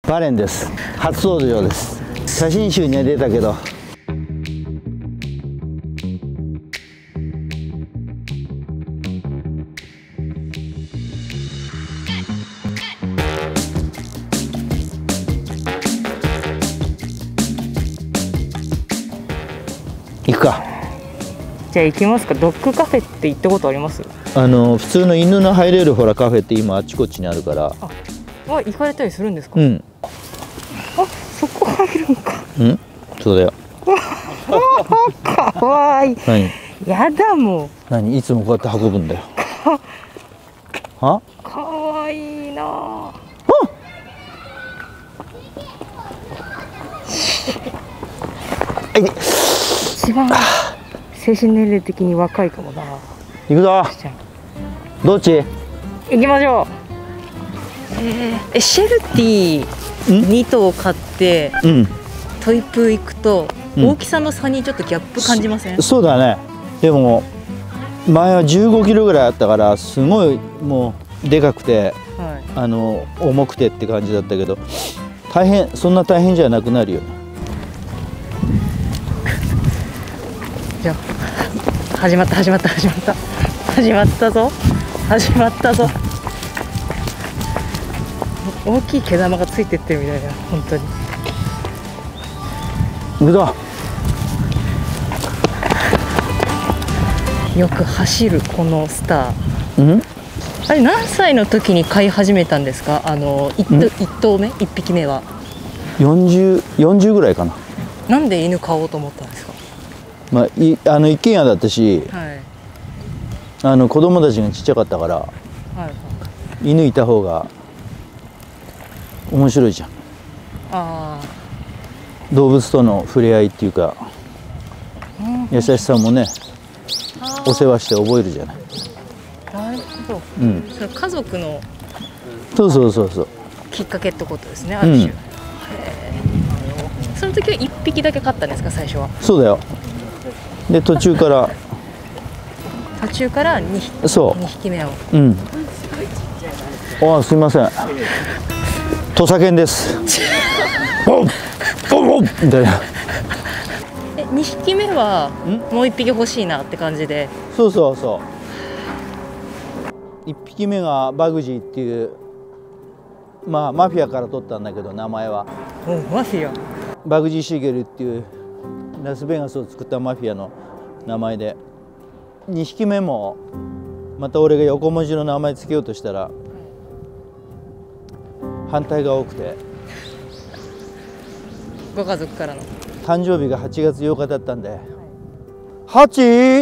バレンです。初登場です。写真集には出たけど。行くか。 じゃあ行きますか。ドッグカフェって行ったことあります？ 普通の犬の入れるほらカフェって今あっちこっちにあるから。 行かれたりするんですか？ うん。 そこ入るんか。 うん。そうだよ。 かわいい。 何？ やだもう。 何？いつもこうやって運ぶんだよ。は？ かわいいなあ。一番精神年齢的に若いかもな。 行くぞ。どっち？ 行きましょう。シェルティ2頭買って、トイプー行くと、大きさの差にちょっとギャップ感じません？ そうだね。でも前は15キロぐらいあったからすごいもうでかくて、重くてって感じだったけど、そんな大変じゃなくなるよね。 じゃあ始まったぞ大きい毛玉がついてってるみたいな。本当に行くぞ。 よく走るこのスター。あれ何歳の時に飼い始めたんですか？1頭目1匹目は 40ぐらいかな。 なんで犬飼おうと思ったんですか？ 一軒家だったし、子供たちがちっちゃかったから、犬いた方が面白いじゃん。動物との触れ合いっていうか、優しさもね、お世話して覚えるじゃない。 なるほど。それ家族のそうきっかけってことですね、ある種。その時は1匹だけ飼ったんですか、最初は？ そうだよ。で途中から 2匹目を。 すいません、土佐犬です。みたいな。 2匹目はもう1匹欲しいなって感じで。 そう1匹目がバグジーっていう、マフィアから取ったんだけど、名前はマフィア。 バグジー・シーゲルっていうラスベガスを作ったマフィアの名前で、2匹目もまた俺が横文字の名前つけようとしたら反対が多くて、 ご家族からの誕生日が8月8日だったんで「ハチ!」って。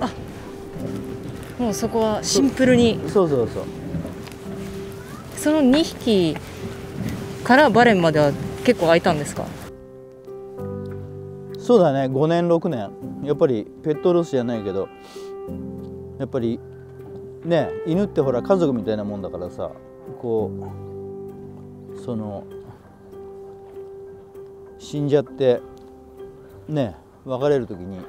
もうそこはシンプルに。 そうその2匹からバレンまでは結構空いたんですか？ そうだね、5年6年。やっぱりペットロスじゃないけど、やっぱりね、犬ってほら家族みたいなもんだからさ、死んじゃってね、別れる時に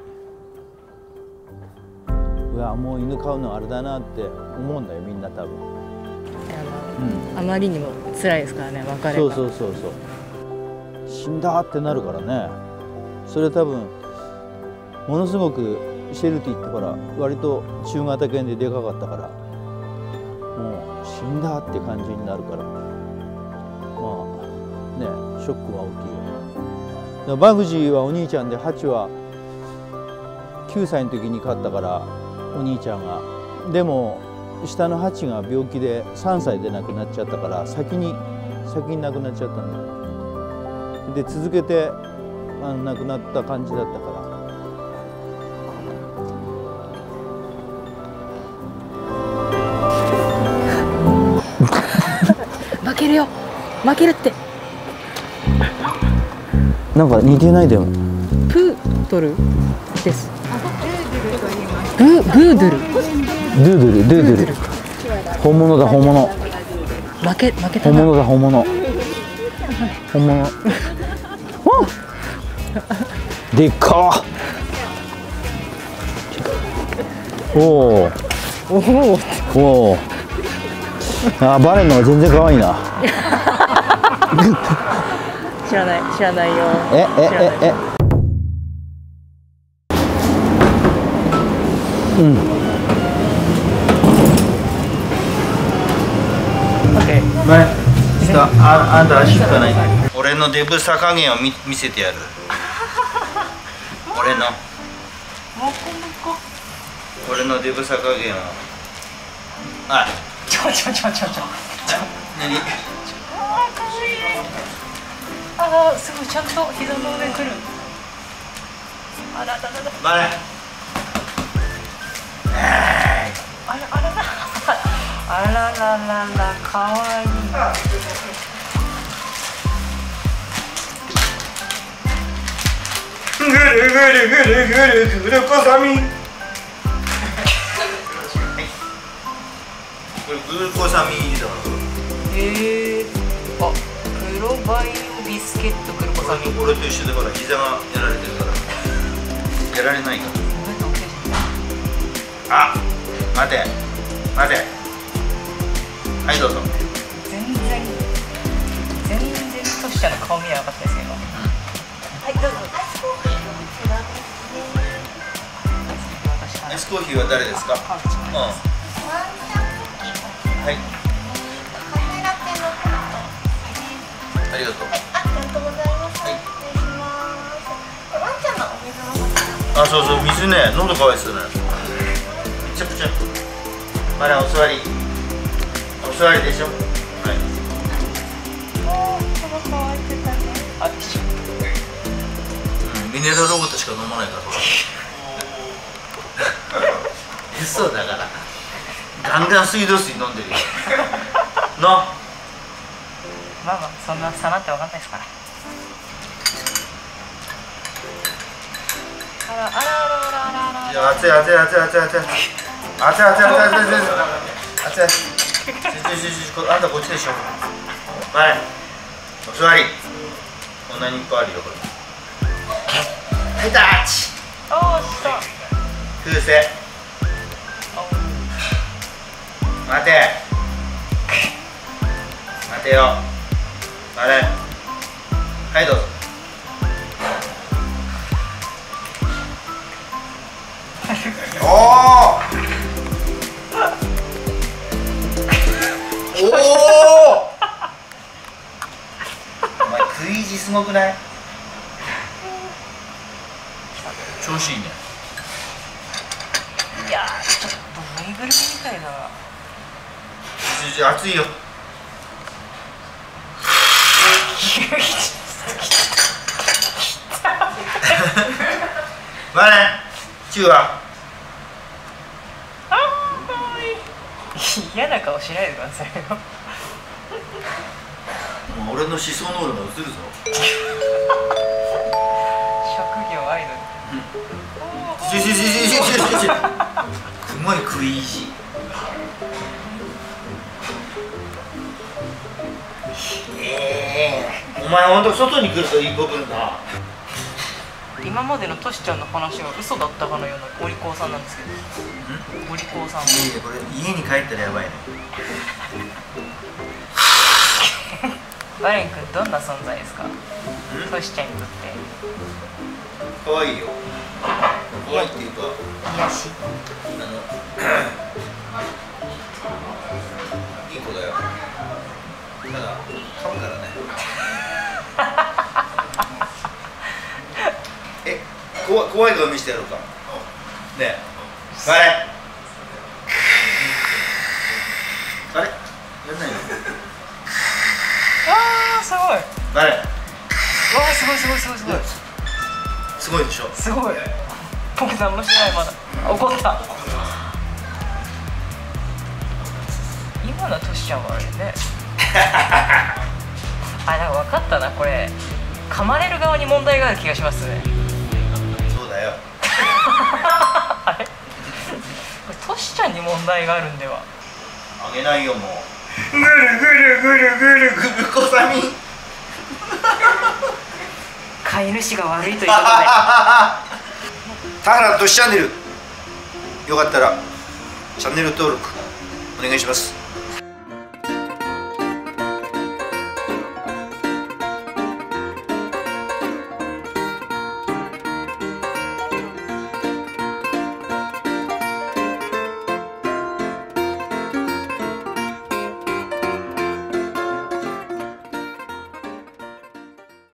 もう犬飼うのあれだなって思うんだよ、みんな多分。 あまりにも辛いですからね、別れが。 そう死んだってなるからね。それ多分ものすごくシェルティってほら割と中型犬ででかかったから、もう死んだって感じになるから、ショックは大きいよね。だからバグジーはお兄ちゃんで、ハチは9歳の時に飼ったから、お兄ちゃんが。でも下のハチが病気で3歳で亡くなっちゃったから、先に亡くなっちゃったんだよ。で続けて亡くなった感じだったから。 負けるよ、負けるって。 なんか似てないでも。 プードルです。グードゥル。 ドゥードル。本物だ、本物。 負けたな。 本物だ、本物。でっかー。おお。バレンの方が全然可愛いな。 知らない知らないよ。 うん。前、ちょっとあんた足引かない。俺のデブさ加減を見せてやる。俺のデブさ加減を。あ、 ちょ。 何？ ああ、すごいちゃんと膝の上来る。あらららら。 前。 あらららら、かわいい。 ぐるぐるこさみ。これグルコサミンだから。 あ、黒バイオビスケットグルコサミン。 俺と一緒でほら膝がやられてるから。やられないから。あ、待て。はいどうぞ。 全然トシちゃんの顔見えなかったですけど。はいどうぞ。 アイスコーヒーは誰ですか？はい。ありがとう。 ありがとうございます。失礼します。ワンちゃんのお水の。 あ、そう水ね、喉かわいそうね。チャプチャプ。まだお座りでしょ。はい。 すごく可愛くたね。 あ、一緒。 ミネラルウォーターしか飲まないから。嘘だから。ガンガン水道水飲んでるよ。な。 まあそんな差なんてわかんないですから。 いや、熱い。あんたこっちでしょ。はい。お座り。こんなにいっぱいあるよこれ。はい、タッチ。 おー、した。 風船。待てよ。あれ。はいどうぞ。おお。お前食い意地すごくない？調子いいね。 いやー、ちょっとぬいぐるみみたいだな。 熱いよ。まあね、中は。 嫌な顔しないでくださいよ。 もう俺の思想能力が映るぞ。 職業アイドル。 すごい食い意地。お前ほんと外に来るといい部分だ。 今までのトシちゃんの話が嘘だったかのようなお利口さんなんですけど。お利口さん。 いやこれ家に帰ったらやばいね。 バレン君どんな存在ですか？トシちゃんにとって。 可愛いよ。可愛いっていうか。 癒し。 いい子だよ。ただ噛むからね。怖い顔見せてやろうか。ねえ。あれ。やんないの。 あー、すごい。 あれ。 わあ、すごい。 すごいでしょ。 すごい。僕何もしないまだ。怒った。今のトシちゃんはあれね。あ、なんか分かったな、これ。噛まれる側に問題がある気がしますね。 そうだよ。 あれ、これトシちゃんに問題があるんでは。 あげないよもう。ぐるこさみ。 飼い主が悪いということで。 田原トシチャンネル。よかったらチャンネル登録お願いします。